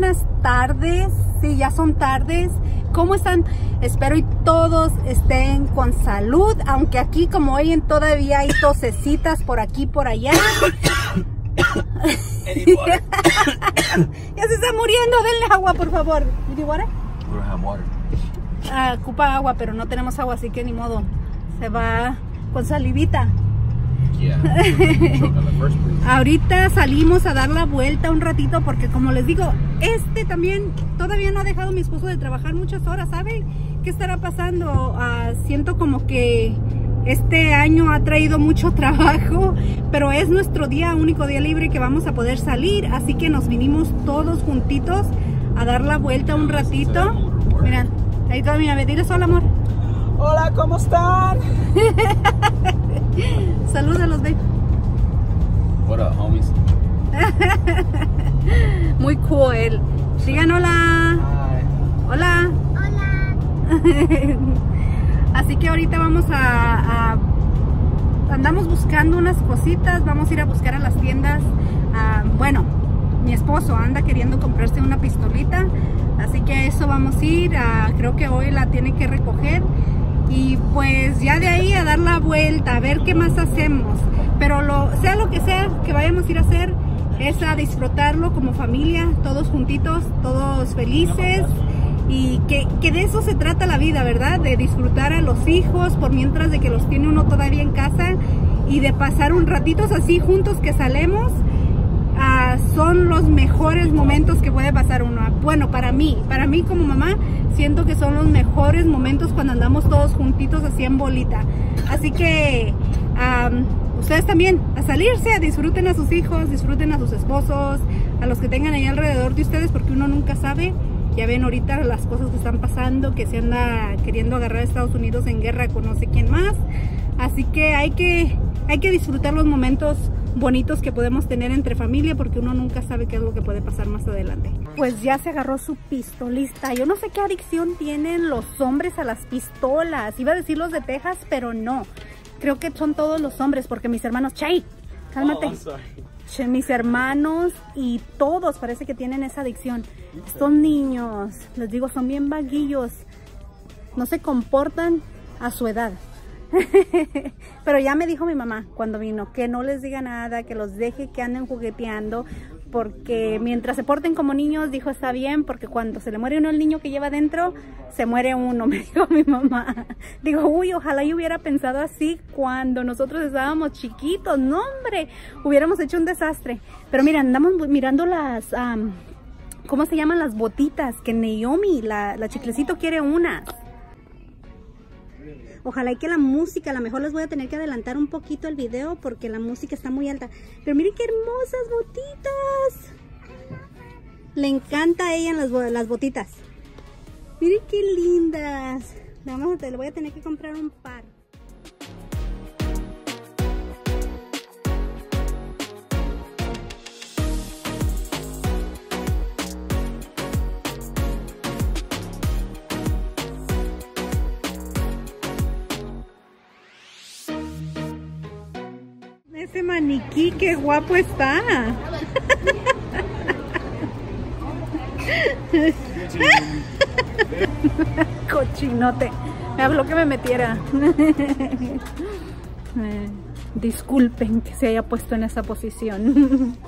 buenas tardes. Sí, ya son tardes. ¿Cómo están? Espero y todos estén con salud, aunque aquí como oyen todavía hay tosecitas por aquí por allá. Ya se está muriendo, denle agua por favor. Ocupa agua, pero no tenemos agua, así que ni modo. Se va con salivita. Ahorita salimos a dar la vuelta un ratito porque como les digo, también todavía no ha dejado mi esposo de trabajar muchas horas. ¿Saben qué estará pasando? Siento como que este año ha traído mucho trabajo, pero es nuestro único día libre que vamos a poder salir, así que nos vinimos todos juntitos a dar la vuelta un ratito. Miren, ahí toda mi bebé, diles hola amor. Hola, ¿cómo están? Salúdalos, babe. What up, homies? Muy cool. Digan hola. Hi. Hola. Hola. Así que ahorita vamos andamos buscando unas cositas. Vamos a ir a buscar a las tiendas. Bueno, mi esposo anda queriendo comprarse una pistolita, así que a eso vamos a ir. Creo que hoy la tiene que recoger. Y pues ya de ahí a dar la vuelta, a ver qué más hacemos. Pero sea lo que sea que vayamos a ir a hacer, es a disfrutarlo como familia, todos juntitos, todos felices. Y que de eso se trata la vida, ¿verdad? De disfrutar a los hijos por mientras de que los tiene uno todavía en casa. Y de pasar un ratitos así juntos que salemos. Son los mejores momentos que puede pasar uno. Bueno, para mí como mamá, siento que son los mejores momentos cuando andamos todos juntitos así en bolita. Así que ustedes también, a salirse, disfruten a sus hijos, disfruten a sus esposos, a los que tengan ahí alrededor de ustedes, porque uno nunca sabe. Ya ven ahorita las cosas que están pasando, que se anda queriendo agarrar a Estados Unidos en guerra con no sé quién más. Así que hay que disfrutar los momentos bonitos que podemos tener entre familia, porque uno nunca sabe qué es lo que puede pasar más adelante. Pues ya se agarró su pistolista. Yo no sé qué adicción tienen los hombres a las pistolas. Iba a decir los de Texas, pero no. Creo que son todos los hombres, porque mis hermanos... ¡Chay! Cálmate. Mis hermanos y todos parece que tienen esa adicción. Estos niños, les digo, son bien vaguillos. No se comportan a su edad. Pero ya me dijo mi mamá cuando vino que no les diga nada, que los deje que anden jugueteando, porque mientras se porten como niños, dijo, está bien, porque cuando se le muere uno el niño que lleva dentro, se muere uno, me dijo mi mamá. Digo, uy, ojalá yo hubiera pensado así cuando nosotros estábamos chiquitos. No, hombre, hubiéramos hecho un desastre. Pero mira, andamos mirando las ¿cómo se llaman? Las botitas que Naomi, la chiclecito, quiere unas. Ojalá y que la música, a lo mejor les voy a tener que adelantar un poquito el video porque la música está muy alta. Pero miren qué hermosas botitas. Le encanta a ella las botitas. Miren qué lindas. Le voy a tener que comprar un par. Ese maniquí, qué guapo está. Cochinote. Me habló que me metiera. Disculpen que se haya puesto en esa posición.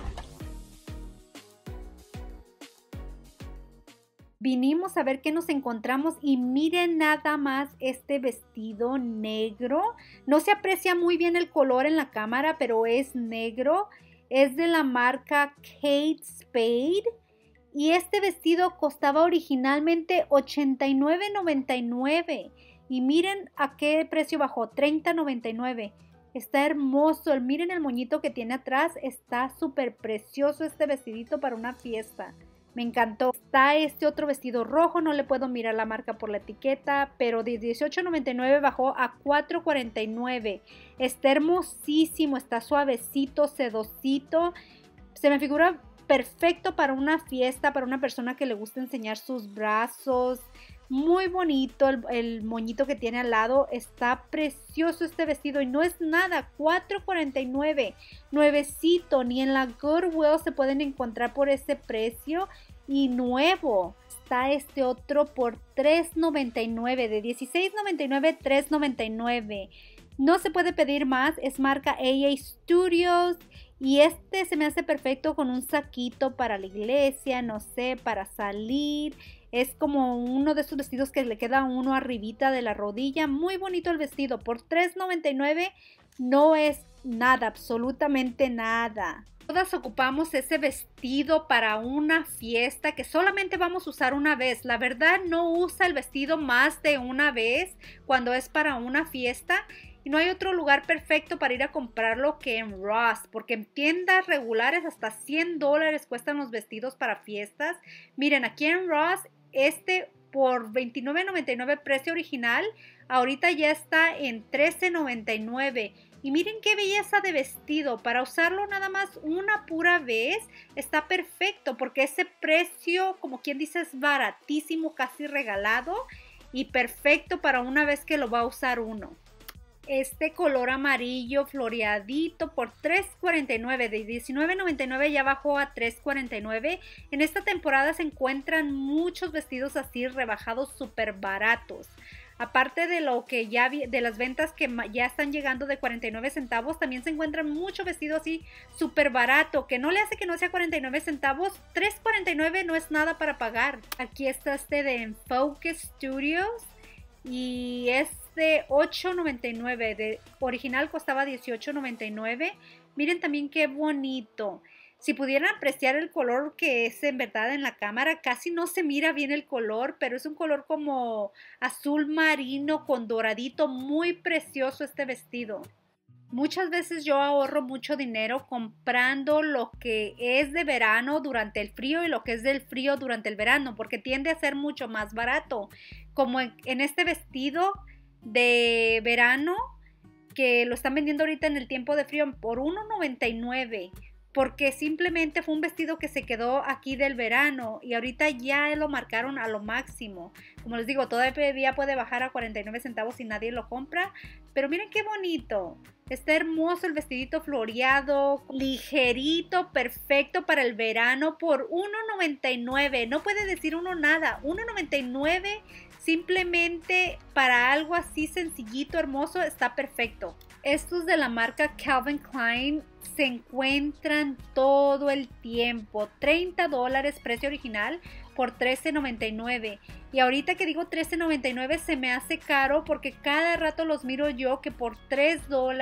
Vinimos a ver qué nos encontramos y miren nada más este vestido negro. No se aprecia muy bien el color en la cámara, pero es negro. Es de la marca Kate Spade. Y este vestido costaba originalmente $89.99. Y miren a qué precio bajó, $30.99. Está hermoso. Miren el moñito que tiene atrás. Está súper precioso este vestidito para una fiesta. Me encantó. Está este otro vestido rojo, no le puedo mirar la marca por la etiqueta, pero de $18.99 bajó a $4.49. Está hermosísimo, está suavecito, sedosito. Se me figura perfecto para una fiesta, para una persona que le gusta enseñar sus brazos. Muy bonito el moñito que tiene al lado. Está precioso este vestido y no es nada, $4.49, nuevecito. Ni en la Goodwill se pueden encontrar por ese precio. Y nuevo está este otro por $3.99, de $16.99, $3.99. No se puede pedir más, es marca AA Studios. Y este se me hace perfecto con un saquito para la iglesia, no sé, para salir. Es como uno de esos vestidos que le queda a uno arribita de la rodilla. Muy bonito el vestido. Por $3.99 no es nada, absolutamente nada. Todas ocupamos ese vestido para una fiesta que solamente vamos a usar una vez. La verdad, no usa el vestido más de una vez cuando es para una fiesta. Y no hay otro lugar perfecto para ir a comprarlo que en Ross, porque en tiendas regulares hasta $100 cuestan los vestidos para fiestas. Miren, aquí en Ross, este por $29.99 precio original, ahorita ya está en $13.99. Y miren qué belleza de vestido, para usarlo nada más una pura vez, está perfecto, porque ese precio, como quien dice, es baratísimo, casi regalado, y perfecto para una vez que lo va a usar uno. Este color amarillo floreadito por $3.49, de $19.99 ya bajó a $3.49. En esta temporada se encuentran muchos vestidos así rebajados súper baratos. Aparte de lo que ya de las ventas que ya están llegando de 49 centavos, también se encuentran mucho vestido así súper barato, que no le hace que no sea 49 centavos. $3.49 no es nada para pagar. Aquí está este de Enfoque Studios y es de $8.99, de original costaba $18.99. Miren también qué bonito. Si pudieran apreciar el color que es en verdad en la cámara, casi no se mira bien el color, pero es un color como azul marino con doradito, muy precioso este vestido. Muchas veces yo ahorro mucho dinero comprando lo que es de verano durante el frío y lo que es del frío durante el verano, porque tiende a ser mucho más barato. Como en este vestido de verano que lo están vendiendo ahorita en el tiempo de frío por $1.99, porque simplemente fue un vestido que se quedó aquí del verano y ahorita ya lo marcaron a lo máximo. Como les digo, todavía puede bajar a 49 centavos si nadie lo compra, pero miren qué bonito. Está hermoso el vestidito floreado, ligerito, perfecto para el verano por $1.99. No puede decir uno nada, $1.99 simplemente para algo así sencillito, hermoso, está perfecto. Estos de la marca Calvin Klein se encuentran todo el tiempo. $30 precio original por $13.99. Y ahorita que digo $13.99 se me hace caro porque cada rato los miro yo que por $3,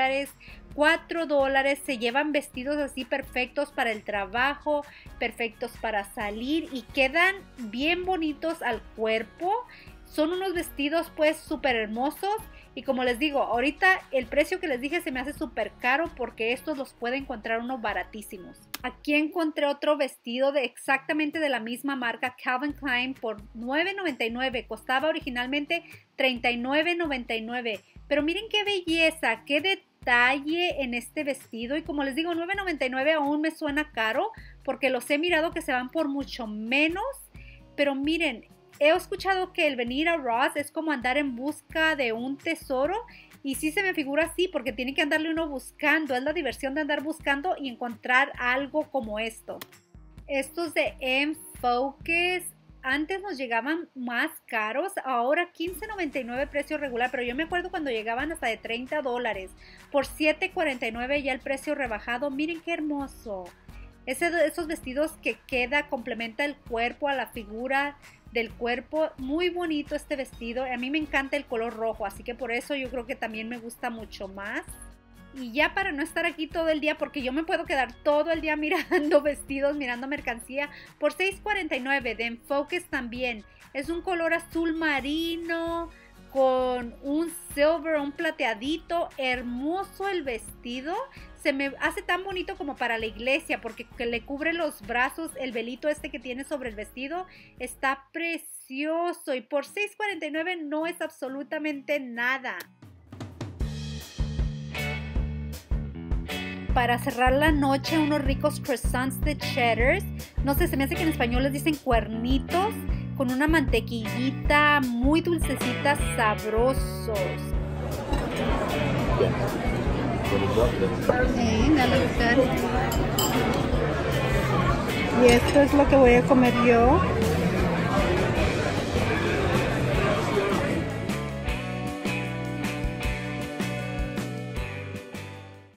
$4 se llevan vestidos así perfectos para el trabajo, perfectos para salir y quedan bien bonitos al cuerpo. Son unos vestidos pues súper hermosos y como les digo, ahorita el precio que les dije se me hace súper caro porque estos los puede encontrar uno baratísimos. Aquí encontré otro vestido exactamente de la misma marca Calvin Klein por $9.99. Costaba originalmente $39.99. Pero miren qué belleza, qué detalle en este vestido. Y como les digo, $9.99 aún me suena caro porque los he mirado que se van por mucho menos. Pero miren, he escuchado que el venir a Ross es como andar en busca de un tesoro y sí se me figura así porque tiene que andarle uno buscando, es la diversión de andar buscando y encontrar algo como esto. Estos de Enfoques antes nos llegaban más caros, ahora $15.99 precio regular, pero yo me acuerdo cuando llegaban hasta de $30, por $7.49 ya el precio rebajado. Miren qué hermoso. Esos vestidos que complementa el cuerpo a la figura del cuerpo, muy bonito este vestido. A mí me encanta el color rojo, así que por eso yo creo que también me gusta mucho más. Y ya para no estar aquí todo el día, porque yo me puedo quedar todo el día mirando vestidos, mirando mercancía, por $6.49 de Enfoques también. Es un color azul marino con un silver, un plateadito, hermoso el vestido. Se me hace tan bonito como para la iglesia porque le cubre los brazos, el velito este que tiene sobre el vestido. Está precioso y por $6.49 no es absolutamente nada. Para cerrar la noche, unos ricos croissants de cheddar. No sé, se me hace que en español les dicen cuernitos, con una mantequillita muy dulcecita, sabrosos. Dale a buscar. esto es lo que voy a comer yo.